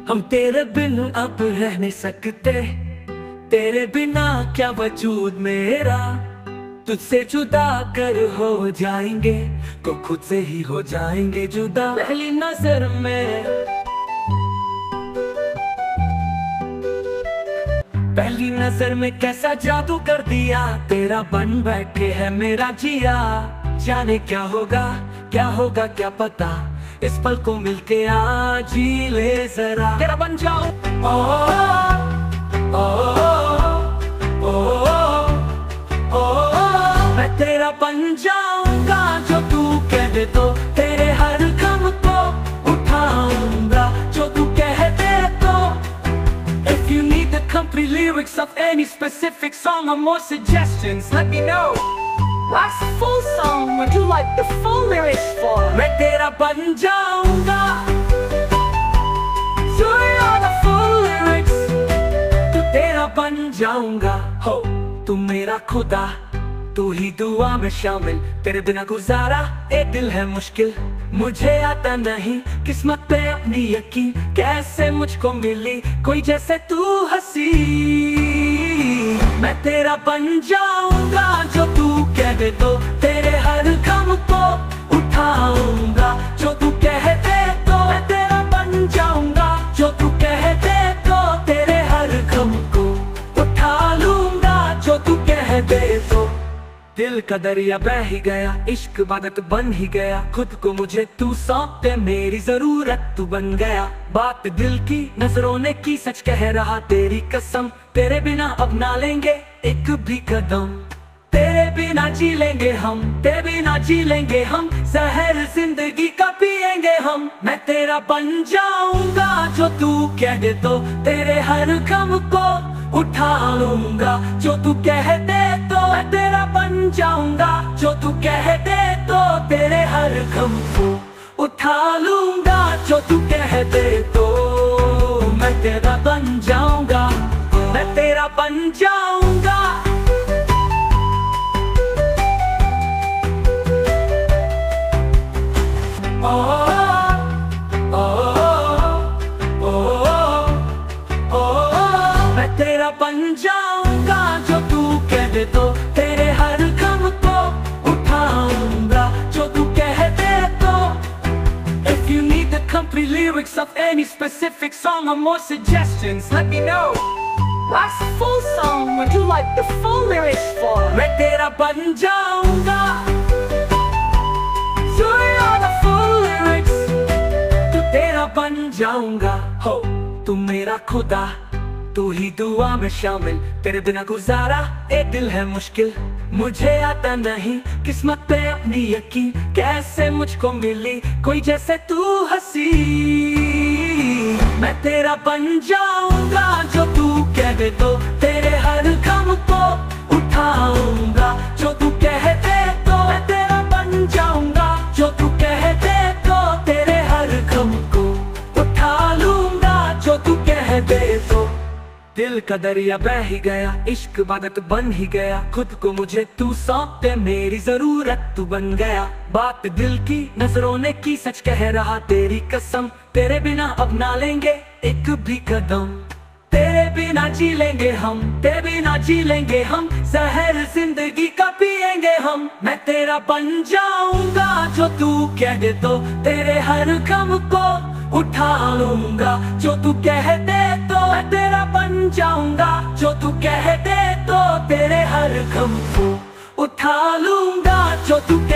हम तेरे बिन अब रह नहीं सकते, तेरे बिना क्या वजूद मेरा। तुझसे जुदा कर हो जाएंगे, तो खुद से ही हो जाएंगे जुदा। पहली नजर में कैसा जादू कर दिया, तेरा बन बैठे है मेरा जिया। जाने क्या होगा क्या पता, इस पल को मिलके आज जी ले जरा। तेरा बन जाऊं ओ, ओ, ओ, ओ, ओ, मैं तेरा बन जाऊंगा, जो तू कह दे तो तेरे हर गम को उठाऊंगा, जो तू कह दे तो। If you need the complete lyrics of any specific song or more suggestions, let me know. What's the full song? Would you like the full lyrics for? मैं तेरा बन जाऊंगा, so you're the full lyrics। तू तेरा बन जाऊंगा, हो तू मेरा खुदा, तू ही दुआ में शामिल। तेरे बिना गुजारा एक दिल है मुश्किल, मुझे आता नहीं किस्मत पे अपनी यकीन। कैसे मुझको मिली कोई जैसे तू हंसी। मैं तेरा बन जाऊंगा, जो तू कह दे तो तेरे हर गम को उठाऊंगा, जो तू कह दे तो। मैं तेरा बन जाऊंगा, जो तू कह दे तो तेरे हर गम को उठा लूंगा, जो तू कह दे तो। दिल का दरिया बह ही गया, इश्क इबादत बन ही गया, खुद को मुझे तू सौंप दे, मेरी जरूरत तू बन गया। बात दिल की नजरों ने की, सच कह रहा तेरी कसम, तेरे बिना अब ना लेंगे एक भी कदम। तेरे बिना जी लेंगे हम, तेरे बिना जी लेंगे हम, जहर जिंदगी का पिएंगे हम। मैं तेरा बन जाऊंगा, जो तू कह दे तो तेरे हर गम को उठा लूंगा, जो तू कह दे तो। मैं तेरा बन जाऊंगा, जो तू कह दे तो तेरे हर गम को उठा लूंगा, जो तू कह दे तो। मैं तेरा बन जाऊंगा, मैं तेरा बन जाऊंगा। ओ, ओ, ओ, ओ, ओ, मैं तेरा बन जाऊंगा, जो तू कह दे तो तेरे हर गम को उठाऊंगा, जो तू कह दे तो। If you need the complete lyrics of any specific song or more suggestions, let me know. What's the full song? Would you like the full lyrics for? मैं तेरा बन जाऊंगा, so you're the full lyrics। तू तेरा बन जाऊंगा, हो तू मेरा खुदा, तू ही दुआ में शामिल। तेरे बिना गुजारा एक दिल है मुश्किल, मुझे आता नहीं किस्मत पे अपनी यकीन। कैसे मुझको मिली कोई जैसे तू हंसी। मैं तेरा बन जाऊंगा, जो तू कह दे तो तेरे हर गम को उठाऊंगा, जो तू कह दे तो। मैं तेरा बन जाऊंगा, जो तू कह दे तो तेरे हर गम को उठा लूंगा, जो तू कह दे तो। दिल का दरिया बह ही गया, इश्क इबादत बन ही गया, खुद को मुझे तू सौंप दे, मेरी जरूरत तू बन गया। बात दिल की नजरों ने की, सच कह रहा तेरी कसम, तेरे बिना अब ना लेंगे एक भी कदम। तेरे बिना जी लेंगे हम, तेरे बिना जी लेंगे हम, जहर जिंदगी का पिएंगे हम। मैं तेरा बन जाऊंगा, जो तू कह दे तो तेरे हर गम को उठा लूंगा, जो तू कह दे तो। मैं तेरा बन जाऊंगा, जो तू कह दे तो तेरे हर गम को उठा लूंगा, जो तू